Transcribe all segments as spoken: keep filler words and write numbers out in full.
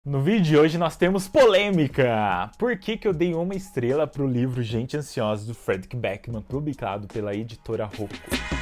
No vídeo de hoje nós temos polêmica! Por que que eu dei uma estrela para o livro Gente Ansiosa do Fredrik Backman, publicado pela editora Rocco?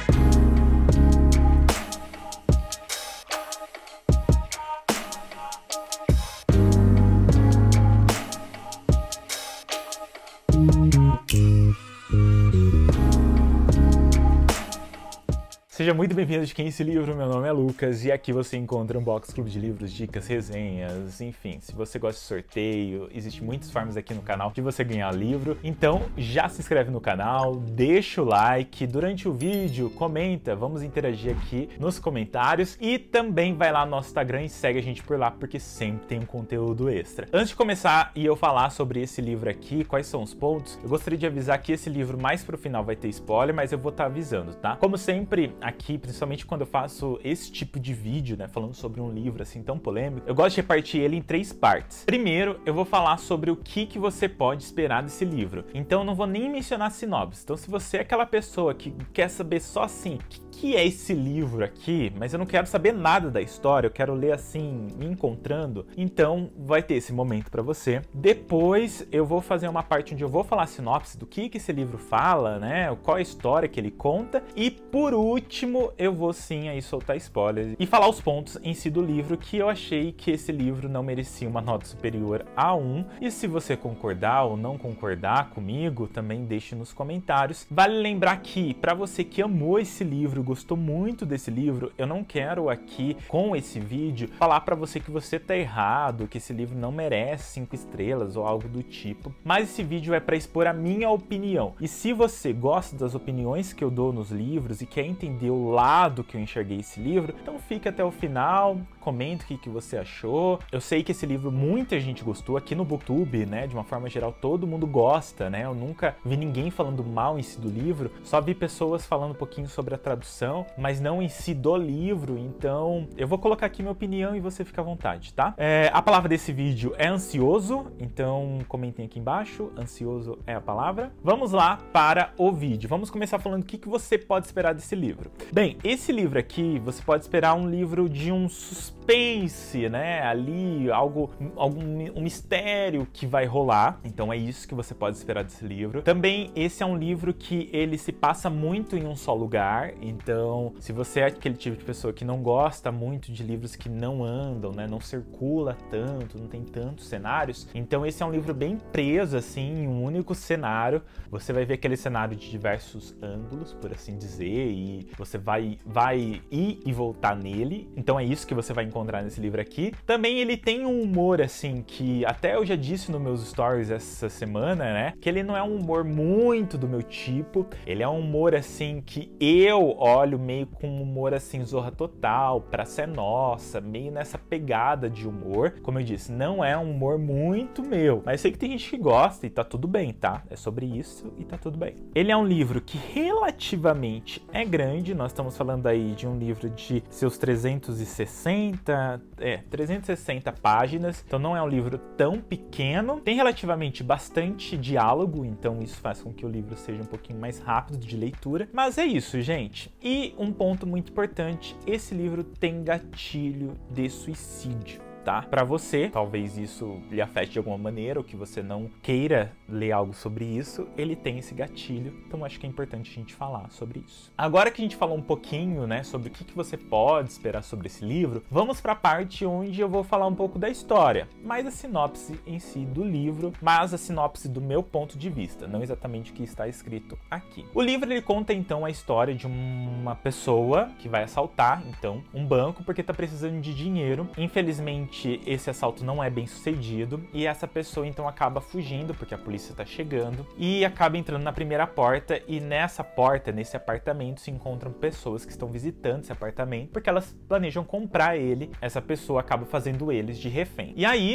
Seja muito bem-vindo de Quem é esse livro, meu nome é Lucas e aqui você encontra um box clube de livros, dicas, resenhas, enfim, se você gosta de sorteio, existem muitas formas aqui no canal de você ganhar livro, então já se inscreve no canal, deixa o like, durante o vídeo comenta, vamos interagir aqui nos comentários e também vai lá no nosso Instagram e segue a gente por lá porque sempre tem um conteúdo extra. Antes de começar e eu falar sobre esse livro aqui, quais são os pontos, eu gostaria de avisar que esse livro mais pro final vai ter spoiler, mas eu vou estar avisando, tá? Como sempre, aqui, principalmente quando eu faço esse tipo de vídeo, né, falando sobre um livro assim tão polêmico, eu gosto de repartir ele em três partes. Primeiro, eu vou falar sobre o que que você pode esperar desse livro. Então, eu não vou nem mencionar a sinopse. Então, se você é aquela pessoa que quer saber só assim, o que que é esse livro aqui, mas eu não quero saber nada da história, eu quero ler assim, me encontrando, então vai ter esse momento para você. Depois, eu vou fazer uma parte onde eu vou falar a sinopse do que que esse livro fala, né, qual é a história que ele conta, e por último, eu vou sim aí soltar spoilers e falar os pontos em si do livro que eu achei que esse livro não merecia uma nota superior a um. E se você concordar ou não concordar comigo, também deixe nos comentários. Vale lembrar que, para você que amou esse livro, gostou muito desse livro, eu não quero aqui, com esse vídeo, falar para você que você tá errado, que esse livro não merece cinco estrelas ou algo do tipo. Mas esse vídeo é para expor a minha opinião. E se você gosta das opiniões que eu dou nos livros e quer entender o lado que eu enxerguei esse livro, então fica até o final, comenta o que, que você achou. Eu sei que esse livro muita gente gostou, aqui no BookTube, né, de uma forma geral, todo mundo gosta, né, eu nunca vi ninguém falando mal em si do livro, só vi pessoas falando um pouquinho sobre a tradução, mas não em si do livro, então eu vou colocar aqui minha opinião e você fica à vontade, tá? É, a palavra desse vídeo é ansioso, então comentem aqui embaixo, ansioso é a palavra. Vamos lá para o vídeo, vamos começar falando o que, que você pode esperar desse livro. Bem, esse livro aqui, você pode esperar um livro de um suspense, né, ali, algo, algum um mistério que vai rolar, então é isso que você pode esperar desse livro. Também esse é um livro que ele se passa muito em um só lugar, então se você é aquele tipo de pessoa que não gosta muito de livros que não andam, né, não circula tanto, não tem tantos cenários, então esse é um livro bem preso, assim, em um único cenário. Você vai ver aquele cenário de diversos ângulos, por assim dizer, e você vai, vai ir e voltar nele, então é isso que você vai encontrar nesse livro aqui. Também ele tem um humor, assim, que até eu já disse nos meus stories essa semana, né, que ele não é um humor muito do meu tipo, ele é um humor, assim, que eu olho meio com um humor, assim, Zorra Total, Praça é Nossa, meio nessa pegada de humor. Como eu disse, não é um humor muito meu, mas eu sei que tem gente que gosta e tá tudo bem, tá? É sobre isso e tá tudo bem. Ele é um livro que relativamente é grande, nós estamos falando aí de um livro de seus trezentos e sessenta, é, trezentas e sessenta páginas, então não é um livro tão pequeno, tem relativamente bastante diálogo, então isso faz com que o livro seja um pouquinho mais rápido de leitura, mas é isso, gente. E um ponto muito importante, esse livro tem gatilho de suicídio, tá? Para você, talvez isso lhe afete de alguma maneira, ou que você não queira ler algo sobre isso, ele tem esse gatilho, então acho que é importante a gente falar sobre isso. Agora que a gente falou um pouquinho, né, sobre o que que você pode esperar sobre esse livro, vamos para a parte onde eu vou falar um pouco da história, mais a sinopse em si do livro, mas a sinopse do meu ponto de vista, não exatamente o que está escrito aqui. O livro, ele conta então a história de uma pessoa que vai assaltar, então, um banco porque tá precisando de dinheiro. Infelizmente, esse assalto não é bem sucedido e essa pessoa então acaba fugindo porque a polícia tá chegando e acaba entrando na primeira porta, e nessa porta, nesse apartamento, se encontram pessoas que estão visitando esse apartamento porque elas planejam comprar ele. Essa pessoa acaba fazendo eles de refém. E aí, o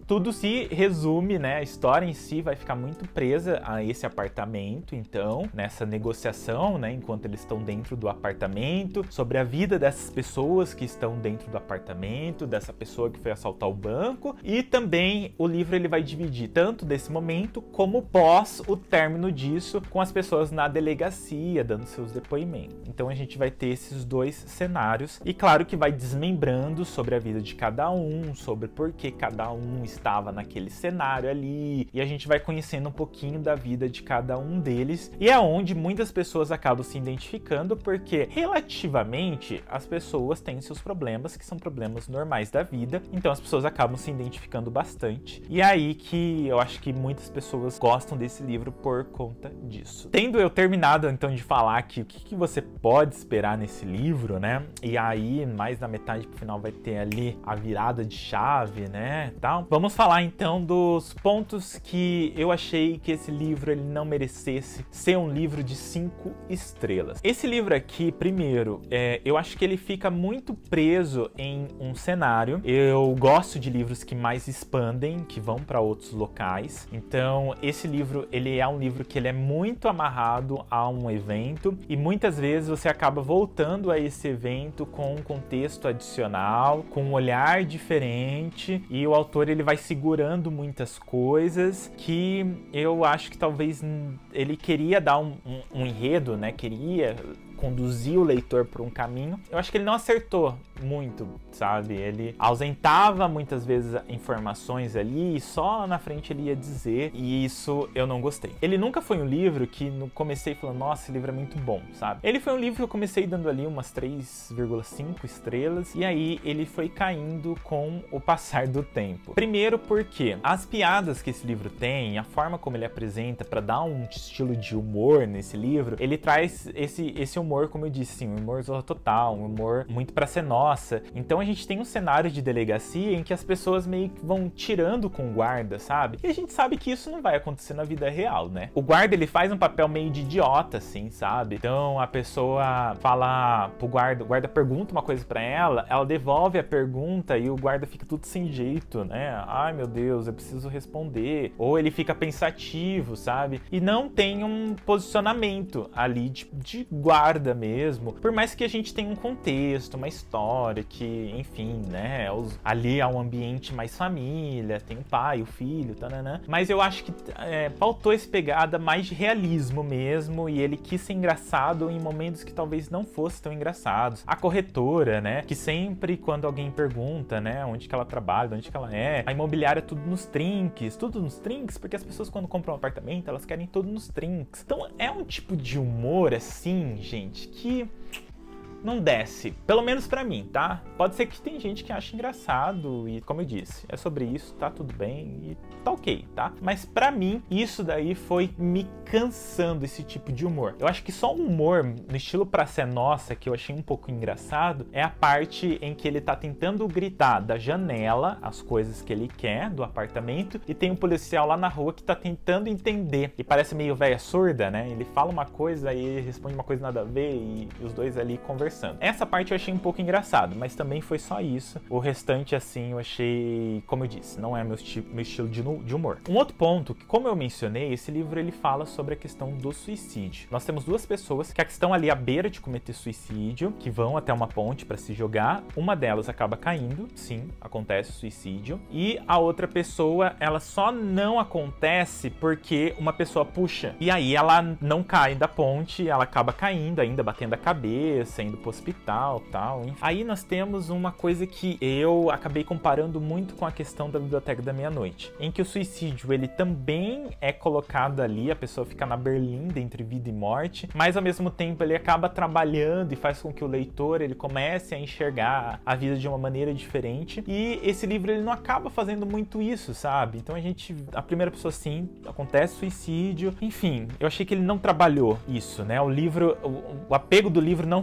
tudo se resume, né? A história em si vai ficar muito presa a esse apartamento, então, nessa negociação, né? Enquanto eles estão dentro do apartamento, sobre a vida dessas pessoas que estão dentro do apartamento, dessa pessoa que foi assaltar o banco, e também o livro ele vai dividir tanto desse momento como pós o término disso, com as pessoas na delegacia dando seus depoimentos. Então a gente vai ter esses dois cenários e claro que vai desmembrando sobre a vida de cada um, sobre por que cada um estava naquele cenário ali, e a gente vai conhecendo um pouquinho da vida de cada um deles, e é onde muitas pessoas acabam se identificando, porque relativamente as pessoas têm seus problemas, que são problemas normais da vida, então as pessoas acabam se identificando bastante, e é aí que eu acho que muitas pessoas gostam desse livro por conta disso. Tendo eu terminado então de falar aqui o que, que você pode esperar nesse livro, né, e aí mais na metade pro final vai ter ali a virada de chave, né, tal. Vamos falar então dos pontos que eu achei que esse livro ele não merecesse ser um livro de cinco estrelas. Esse livro aqui, primeiro, é, eu acho que ele fica muito preso em um cenário. Eu gosto de livros que mais expandem, que vão para outros locais. Então, esse livro, ele é um livro que ele é muito amarrado a um evento e muitas vezes você acaba voltando a esse evento com um contexto adicional, com um olhar diferente, e o autor ele vai segurando muitas coisas que eu acho que talvez ele queria dar um, um, um enredo, né? Queria conduzir o leitor por um caminho. Eu acho que ele não acertou muito, sabe? Ele ausentava muitas vezes informações ali e só lá na frente ele ia dizer, e isso eu não gostei. Ele nunca foi um livro que no comecei falando, nossa, esse livro é muito bom, sabe? Ele foi um livro que eu comecei dando ali umas três vírgula cinco estrelas e aí ele foi caindo com o passar do tempo. Primeiro porque as piadas que esse livro tem, a forma como ele apresenta para dar um estilo de humor nesse livro, ele traz esse, esse humor, como eu disse, assim, um humor Zorra Total, um humor muito pra ser nossa. Então a gente tem um cenário de delegacia em que as pessoas meio que vão tirando com o guarda, sabe? E a gente sabe que isso não vai acontecer na vida real, né? O guarda, ele faz um papel meio de idiota, assim, sabe? Então a pessoa fala pro guarda, o guarda pergunta uma coisa pra ela, ela devolve a pergunta e o guarda fica tudo sem jeito, né? Ai, meu Deus, eu preciso responder. Ou ele fica pensativo, sabe? E não tem um posicionamento ali de, de guarda mesmo, por mais que a gente tenha um contexto, uma história que, enfim, né, os, ali há um ambiente mais família, tem o pai, o filho, tananã, mas eu acho que é, faltou essa pegada mais de realismo mesmo, e ele quis ser engraçado em momentos que talvez não fossem tão engraçados. A corretora, né, que sempre quando alguém pergunta, né, onde que ela trabalha, onde que ela é, a imobiliária tudo nos trinques, tudo nos trinques, porque as pessoas quando compram um apartamento, elas querem tudo nos trinques. Então é um tipo de humor assim, gente, que não desce, pelo menos pra mim, tá? Pode ser que tem gente que acha engraçado e, como eu disse, é sobre isso, tá tudo bem e tá ok, tá? Mas pra mim, isso daí foi me cansando, esse tipo de humor. Eu acho que só um humor no estilo Pra Ser Nossa, que eu achei um pouco engraçado, é a parte em que ele tá tentando gritar da janela as coisas que ele quer do apartamento e tem um policial lá na rua que tá tentando entender. E parece meio véia surda, né? Ele fala uma coisa e ele responde uma coisa nada a ver e os dois ali conversando. Essa parte eu achei um pouco engraçado, mas também foi só isso. O restante, assim, eu achei, como eu disse, não é meu, esti meu estilo de, de humor. Um outro ponto, que como eu mencionei, esse livro ele fala sobre a questão do suicídio. Nós temos duas pessoas que estão ali à beira de cometer suicídio, que vão até uma ponte para se jogar. Uma delas acaba caindo, sim, acontece suicídio. E a outra pessoa, ela só não acontece porque uma pessoa puxa. E aí ela não cai da ponte, ela acaba caindo, ainda batendo a cabeça, indo pro hospital, tal. Enfim. Aí nós temos uma coisa que eu acabei comparando muito com a questão da Biblioteca da Meia-Noite, em que o suicídio, ele também é colocado ali, a pessoa fica na berlinda entre vida e morte, mas ao mesmo tempo ele acaba trabalhando e faz com que o leitor, ele comece a enxergar a vida de uma maneira diferente, e esse livro, ele não acaba fazendo muito isso, sabe? Então a gente, a primeira pessoa, sim, acontece suicídio, enfim, eu achei que ele não trabalhou isso, né? O livro, o, o apego do livro não foi esse,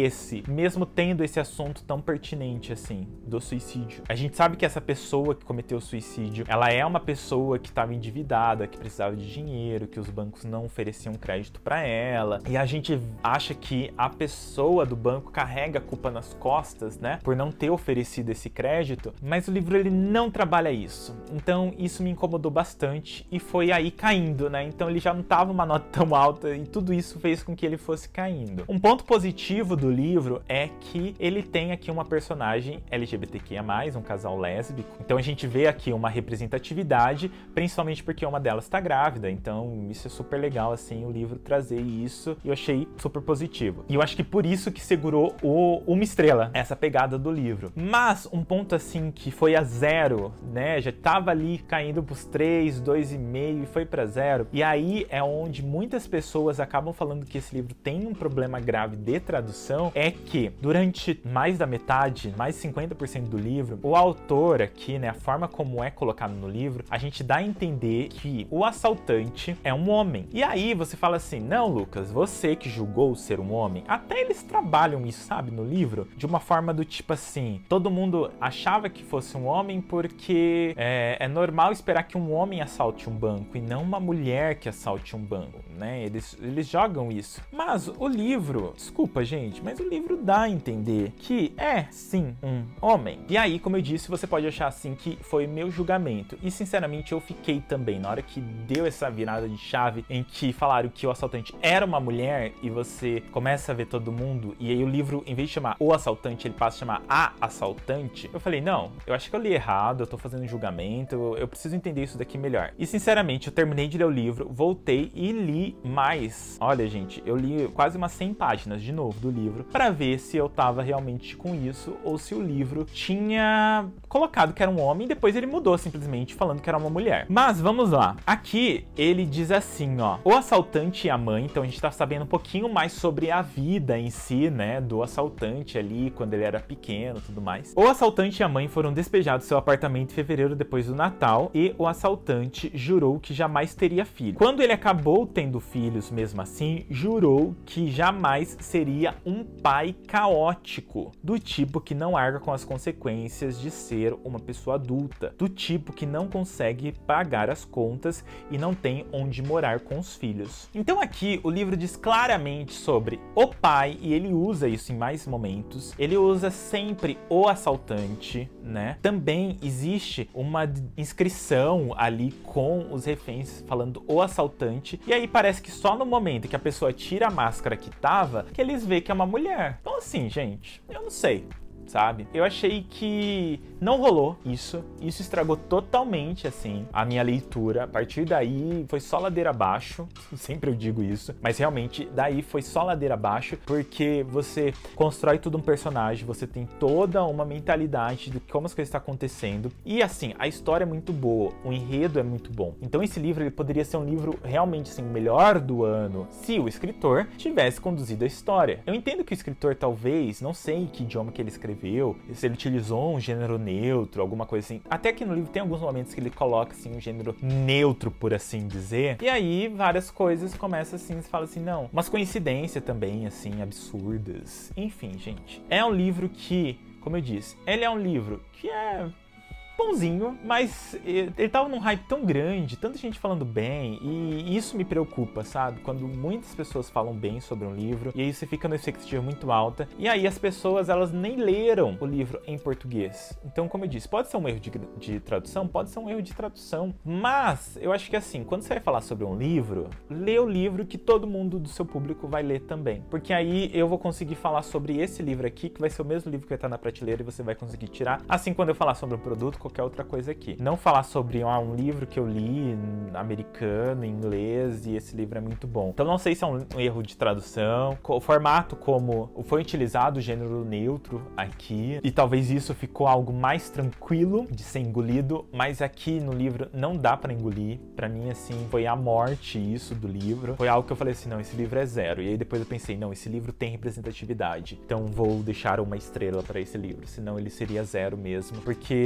esse, mesmo tendo esse assunto tão pertinente assim, do suicídio. A gente sabe que essa pessoa que cometeu o suicídio, ela é uma pessoa que estava endividada, que precisava de dinheiro, que os bancos não ofereciam crédito para ela, e a gente acha que a pessoa do banco carrega a culpa nas costas, né, por não ter oferecido esse crédito, mas o livro ele não trabalha isso. Então isso me incomodou bastante e foi aí caindo, né? Então ele já não tava uma nota tão alta e tudo isso fez com que ele fosse caindo. Um ponto positivo do livro é que ele tem aqui uma personagem L G B T Q I A mais, um casal lésbico. Então a gente vê aqui uma representatividade, principalmente porque uma delas tá grávida. Então isso é super legal, assim, o livro trazer isso, e eu achei super positivo. E eu acho que por isso que segurou o uma estrela, essa pegada do livro. Mas um ponto assim que foi a zero, né? Já tava ali caindo pros três, dois e meio e foi para zero. E aí é onde muitas pessoas acabam falando que esse livro tem um problema grave de tradução, é que durante mais da metade, mais cinquenta por cento do livro, o autor aqui, né, a forma como é colocado no livro, a gente dá a entender que o assaltante é um homem. E aí você fala assim, não, Lucas, você que julgou ser um homem, até eles trabalham isso, sabe, no livro, de uma forma do tipo assim, todo mundo achava que fosse um homem porque é, é normal esperar que um homem assalte um banco e não uma mulher que assalte um banco, né? Eles, eles jogam isso. Mas o livro, desculpa, gente, mas o livro dá a entender que é, sim, um homem. E aí, como eu disse, você pode achar assim que foi meu julgamento. E, sinceramente, eu fiquei também. Na hora que deu essa virada de chave em que falaram que o assaltante era uma mulher e você começa a ver todo mundo, e aí o livro, em vez de chamar o assaltante, ele passa a chamar a assaltante, eu falei, não, eu acho que eu li errado, eu tô fazendo um julgamento, eu, eu preciso entender isso daqui melhor. E, sinceramente, eu terminei de ler o livro, voltei e li mais. Olha, gente, eu li quase umas cem páginas de novo do livro para ver se eu tava realmente com isso ou se o livro tinha colocado que era um homem e depois ele mudou simplesmente falando que era uma mulher. Mas vamos lá. Aqui ele diz assim, ó, o assaltante e a mãe, então a gente tá sabendo um pouquinho mais sobre a vida em si, né, do assaltante ali quando ele era pequeno e tudo mais. O assaltante e a mãe foram despejados do seu apartamento em fevereiro depois do Natal e o assaltante jurou que jamais teria filho. Quando ele acabou tendo filhos mesmo assim, jurou que jamais seria um pai caótico, do tipo que não arca com as consequências de ser uma pessoa adulta, do tipo que não consegue pagar as contas e não tem onde morar com os filhos. Então aqui o livro diz claramente sobre o pai, e ele usa isso em mais momentos, ele usa sempre o assaltante, né? Também existe uma inscrição ali com os reféns falando o assaltante, e aí parece que só no momento que a pessoa tira a máscara que tava, que eles veem que é uma mulher. Então assim, gente, eu não sei, sabe? Eu achei que não rolou isso, isso estragou totalmente, assim, a minha leitura. A partir daí foi só ladeira abaixo, sempre eu digo isso, mas realmente daí foi só ladeira abaixo, porque você constrói tudo um personagem, você tem toda uma mentalidade de como as coisas estão acontecendo, e assim, a história é muito boa, o enredo é muito bom. Então esse livro, ele poderia ser um livro realmente, assim, o melhor do ano, se o escritor tivesse conduzido a história. Eu entendo que o escritor talvez, não sei que idioma que ele escreveu, se ele utilizou um gênero neutro, alguma coisa assim. Até que no livro tem alguns momentos que ele coloca assim um gênero neutro, por assim dizer. E aí várias coisas começam assim, você fala assim, não, umas coincidências também assim absurdas. Enfim, gente, é um livro que, como eu disse, ele é um livro que é bonzinho, mas ele tava num hype tão grande, tanta gente falando bem, e isso me preocupa, sabe? Quando muitas pessoas falam bem sobre um livro, e aí você fica numa expectativa muito alta, e aí as pessoas, elas nem leram o livro em português. Então, como eu disse, pode ser um erro de, de tradução, pode ser um erro de tradução, mas eu acho que assim, quando você vai falar sobre um livro, lê o livro que todo mundo do seu público vai ler também, porque aí eu vou conseguir falar sobre esse livro aqui, que vai ser o mesmo livro que vai estar na prateleira e você vai conseguir tirar, assim quando eu falar sobre um produto, qualquer outra coisa aqui. Não falar sobre ah, um livro que eu li americano, em inglês, e esse livro é muito bom. Então não sei se é um, um erro de tradução, o formato como foi utilizado o gênero neutro aqui, e talvez isso ficou algo mais tranquilo de ser engolido, mas aqui no livro não dá pra engolir. Pra mim, assim, foi a morte isso do livro. Foi algo que eu falei assim, não, esse livro é zero. E aí depois eu pensei, não, esse livro tem representatividade, então vou deixar uma estrela pra esse livro, senão ele seria zero mesmo, porque eu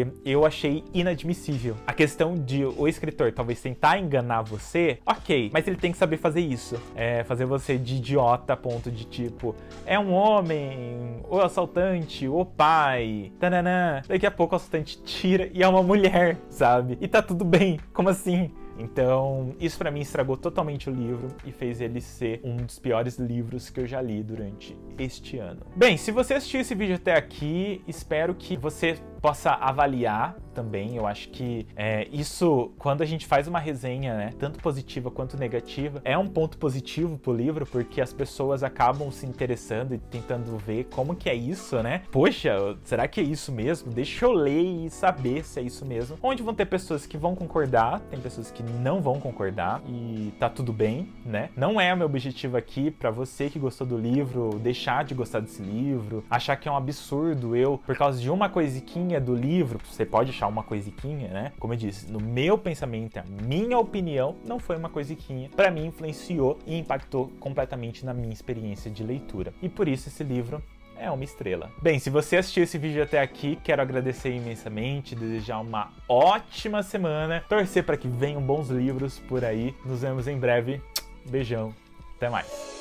achei inadmissível. A questão de o escritor talvez tentar enganar você, ok, mas ele tem que saber fazer isso. É, fazer você de idiota a ponto de tipo, é um homem, o assaltante, o pai, tananã. Daqui a pouco o assaltante tira e é uma mulher, sabe? E tá tudo bem, como assim? Então, isso pra mim estragou totalmente o livro e fez ele ser um dos piores livros que eu já li durante este ano. Bem, se você assistiu esse vídeo até aqui, espero que você possa avaliar também. Eu acho que é, isso, quando a gente faz uma resenha, né, tanto positiva quanto negativa, é um ponto positivo pro livro, porque as pessoas acabam se interessando e tentando ver como que é isso, né? Poxa, será que é isso mesmo? Deixa eu ler e saber se é isso mesmo. Onde vão ter pessoas que vão concordar, tem pessoas que não vão concordar e tá tudo bem, né? Não é o meu objetivo aqui pra você que gostou do livro deixar de gostar desse livro, achar que é um absurdo eu, por causa de uma coisiquinha do livro, você pode achar uma coisiquinha, né? Como eu disse, no meu pensamento, a minha opinião, não foi uma coisiquinha. Pra mim, influenciou e impactou completamente na minha experiência de leitura. E por isso esse livro é uma estrela. Bem, se você assistiu esse vídeo até aqui, quero agradecer imensamente, desejar uma ótima semana, torcer para que venham bons livros por aí. Nos vemos em breve. Beijão. Até mais.